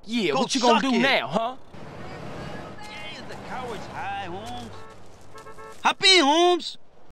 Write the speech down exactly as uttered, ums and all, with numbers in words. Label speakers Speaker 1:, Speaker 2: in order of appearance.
Speaker 1: Yeah,
Speaker 2: Go
Speaker 1: what you gonna
Speaker 2: suck
Speaker 1: do
Speaker 2: it.
Speaker 1: now, huh?
Speaker 2: Yeah, the coward's high, Holmes. Hop in, Holmes.